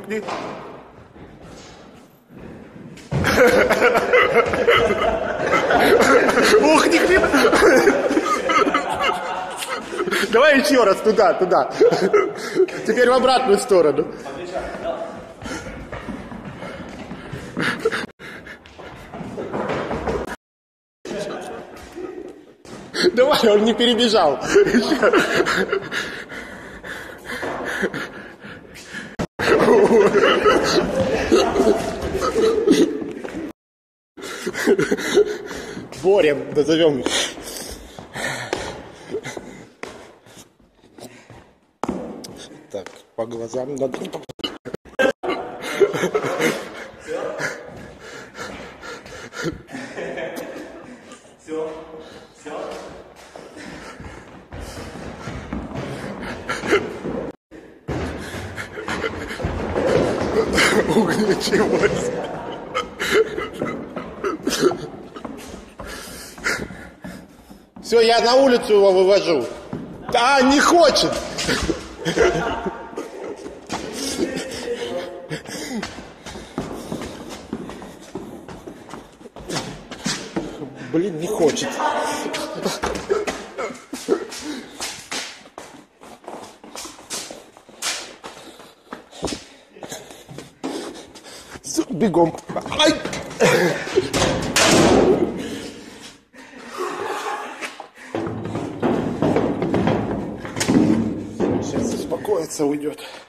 Ухни. Ухни. Давай еще раз, туда. Теперь в обратную сторону. Давай, он не перебежал. Боря, назовем. Так, по глазам надо. Все. Ух, ничего себе. Все, я на улицу его вывожу. А, не хочет. Блин, не хочет. Все, бегом. Ай! Сейчас успокоится, уйдет.